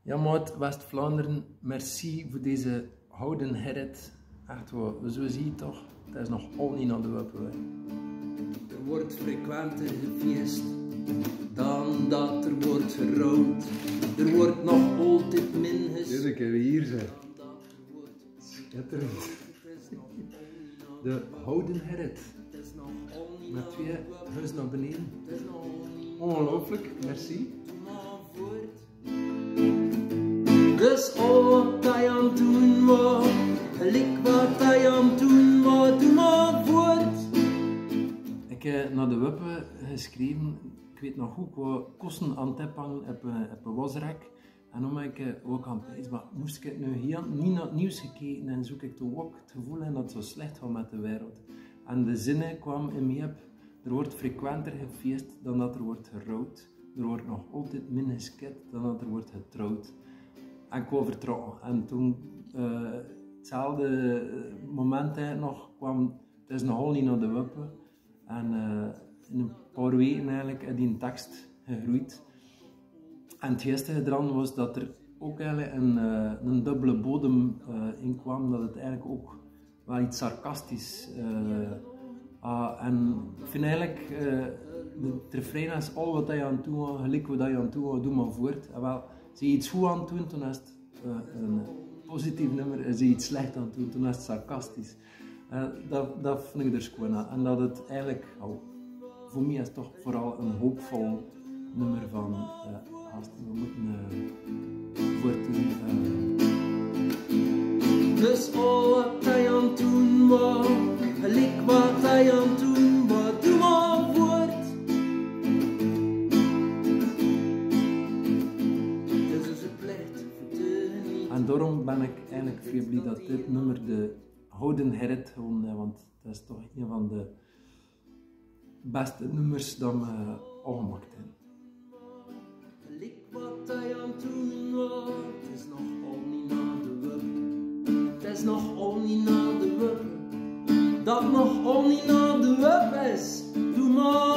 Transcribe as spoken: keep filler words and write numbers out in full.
Ja, maat, West-Vlaanderen, merci voor deze houden herret. Echt wel, zo zie je toch, het is nog al niet naar de Wuppenweg. Er wordt frequenter gefeest dan dat er wordt gerouwd. Er wordt nog altijd min ges... Dit kunnen we hier zijn. Schitterend. De houden herret. Met twee huis naar beneden. Ongelooflijk, merci. Dus al wat hij aan het doen was, gelijk wat hij aan het doen was, doe maar voort. Ik heb naar de Wuppe geschreven, ik weet nog goed, ik wou kosten aan het ophangen op een wasrek. En dan ben ik ook aan het pijzen, maar moest ik nu hier niet naar het nieuws gekeken en zoek ik toch ook het gevoel in dat het zo slecht gaat met de wereld. En de zinnen kwamen in mij op, er wordt frequenter gefeest dan dat er wordt gerouwd. Er wordt nog altijd minder geskit dan dat er wordt getrouwd. En ik wou vertrouwen. En toen, uh, hetzelfde moment hè, nog kwam, het is nogal niet naar de Wuppe. En uh, in een paar weken eigenlijk is die tekst gegroeid. En het geestige eraan was dat er ook eigenlijk een, uh, een dubbele bodem uh, in kwam, dat het eigenlijk ook wel iets sarcastisch uh, uh, en ik vind eigenlijk, uh, het refrein is al wat je aan het doen was, gelijk wat je aan het doen was, doe maar voort. En wel, zie je iets goed aan het doen, toen is het uh, een positief nummer, zie je iets slecht aan het doen, toen is het sarcastisch. Uh, dat, dat vind ik er schoon aan. En dat het eigenlijk, oh, voor mij is het toch vooral een hoopvol nummer van uh, gasten, we moeten uh, voortdoen. Uh. Dus al wat hij aan het doen was, gelijk wat hij aan het doen was, doe maar voort. Het is een plicht voor te genieten. En daarom ben ik eigenlijk vrij blij dat dit nummer de houden herret gewonnen heeft, want dat is toch een van de beste nummers dat we al gemaakt hebben. Gelijk wat hij aan het doen was, het is nog al niet naar de Wuppe. Het is nog al niet naar de Wuppe. Dat nog al niet naar de Wuppe is, doe maar.